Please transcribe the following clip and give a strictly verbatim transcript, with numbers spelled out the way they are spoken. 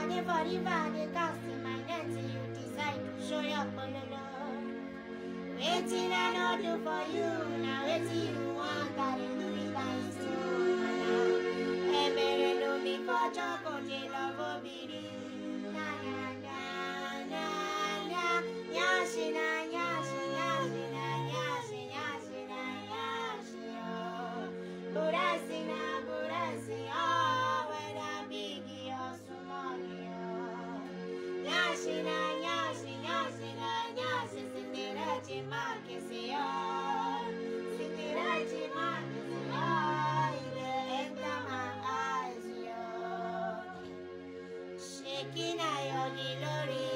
never river, they cast in my net, you decide to show your pololo. Waiting I know do for you, now waiting you want, I do it times two. Emere no mi kocho koje love biri. Na na na na na, nyashi na nyashi nyashi na nyashi nyashi na nyashi oh. Burasi na burasi oh, whether big or small oh. Nyashi na nyashi nyashi na nyashi, sitirachi makisi oh, sitirachi makisi oh, ide enter my eyes yo. Shaking your glory.